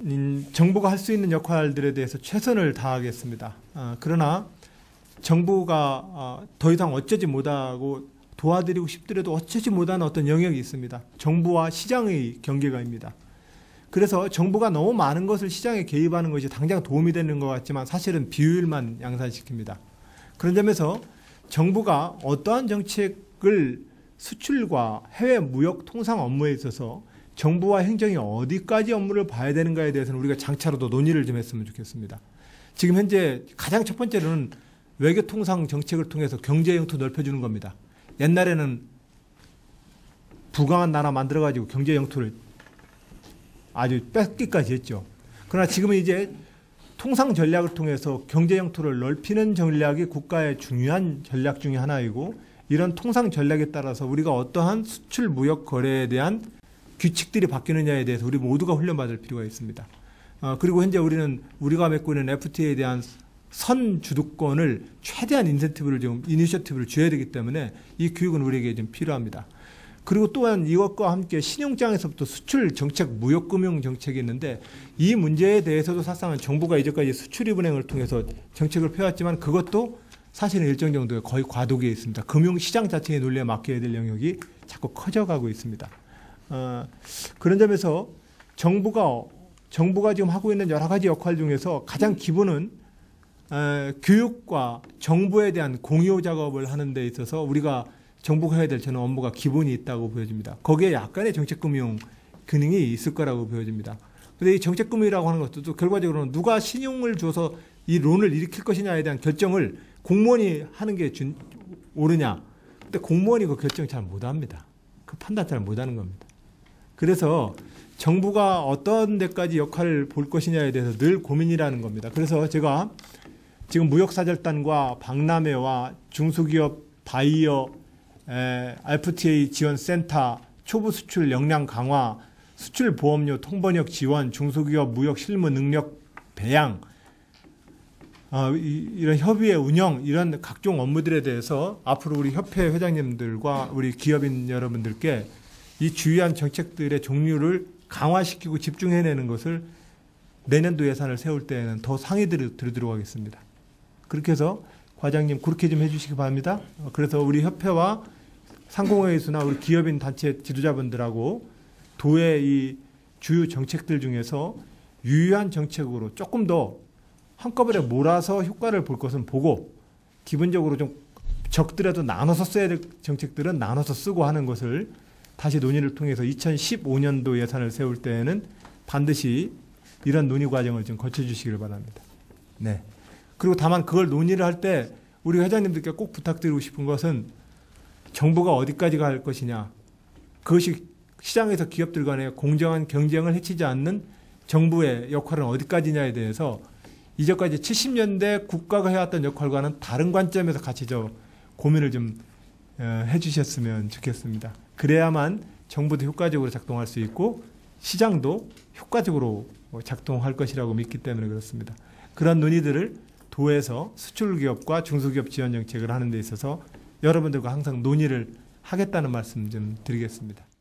정부가 할 수 있는 역할들에 대해서 최선을 다하겠습니다. 그러나 정부가 더 이상 어쩌지 못하고 도와드리고 싶더라도 어쩌지 못하는 어떤 영역이 있습니다. 정부와 시장의 경계가입니다. 그래서 정부가 너무 많은 것을 시장에 개입하는 것이 당장 도움이 되는 것 같지만 사실은 비효율만 양산시킵니다. 그런 점에서 정부가 어떠한 정책을 수출과 해외 무역 통상 업무에 있어서 정부와 행정이 어디까지 업무를 봐야 되는가에 대해서는 우리가 장차로도 논의를 좀 했으면 좋겠습니다. 지금 현재 가장 첫 번째로는 외교통상 정책을 통해서 경제 영토 넓혀주는 겁니다. 옛날에는 부강한 나라 만들어가지고 경제 영토를 아주 뺏기까지 했죠. 그러나 지금은 이제 통상 전략을 통해서 경제 영토를 넓히는 전략이 국가의 중요한 전략 중에 하나이고, 이런 통상 전략에 따라서 우리가 어떠한 수출 무역 거래에 대한 규칙들이 바뀌느냐에 대해서 우리 모두가 훈련받을 필요가 있습니다. 그리고 현재 우리가 맺고 있는 FTA에 대한 선 주도권을 최대한 이니셔티브를 줘야 되기 때문에 이 교육은 우리에게 좀 필요합니다. 그리고 또한 이것과 함께 신용장에서부터 수출 정책, 무역금융 정책이 있는데, 이 문제에 대해서도 사실상 정부가 이제까지 수출입은행을 통해서 정책을 펴왔지만 그것도 사실은 일정 정도의 거의 과도기에 있습니다. 금융시장 자체의 논리에 맡겨야 될 영역이 자꾸 커져가고 있습니다. 그런 점에서 정부가 지금 하고 있는 여러 가지 역할 중에서 가장 기본은 교육과 정부에 대한 공유 작업을 하는 데 있어서 우리가 정부가 해야 될 저는 업무가 기본이 있다고 보여집니다. 거기에 약간의 정책금융 기능이 있을 거라고 보여집니다. 그런데 이 정책금융이라고 하는 것도 또 결과적으로는 누가 신용을 줘서 이 론을 일으킬 것이냐에 대한 결정을 공무원이 하는 게 옳으냐. 근데 공무원이 그 결정 잘 못합니다. 그 판단 잘 못하는 겁니다. 그래서 정부가 어떤 데까지 역할을 볼 것이냐에 대해서 늘 고민이라는 겁니다. 그래서 제가 지금 무역사절단과 박람회와 중소기업 바이어 FTA 지원센터, 초보 수출 역량 강화, 수출 보험료 통번역 지원, 중소기업 무역 실무 능력 배양, 이런 협의회 운영, 이런 각종 업무들에 대해서 앞으로 우리 협회 회장님들과 우리 기업인 여러분들께 이 주요한 정책들의 종류를 강화시키고 집중해내는 것을 내년도 예산을 세울 때에는 더 상의들을 들도록 하겠습니다. 그렇게 해서 과장님 그렇게 좀 해주시기 바랍니다. 그래서 우리 협회와 상공회의소나 우리 기업인 단체 지도자분들하고 도의 이 주요 정책들 중에서 유효한 정책으로 조금 더 한꺼번에 몰아서 효과를 볼 것은 보고, 기본적으로 좀 적더라도 나눠서 써야 될 정책들은 나눠서 쓰고 하는 것을 다시 논의를 통해서 2015년도 예산을 세울 때에는 반드시 이런 논의 과정을 좀 거쳐주시길 바랍니다. 네. 그리고 다만 그걸 논의를 할 때 우리 회장님들께 꼭 부탁드리고 싶은 것은 정부가 어디까지 갈 것이냐, 그것이 시장에서 기업들 간의 공정한 경쟁을 해치지 않는 정부의 역할은 어디까지냐에 대해서 이제까지 70년대 국가가 해왔던 역할과는 다른 관점에서 같이 고민을 좀 해주셨으면 좋겠습니다. 그래야만 정부도 효과적으로 작동할 수 있고 시장도 효과적으로 작동할 것이라고 믿기 때문에 그렇습니다. 그런 논의들을 도에서 수출기업과 중소기업 지원 정책을 하는 데 있어서 여러분들과 항상 논의를 하겠다는 말씀 좀 드리겠습니다.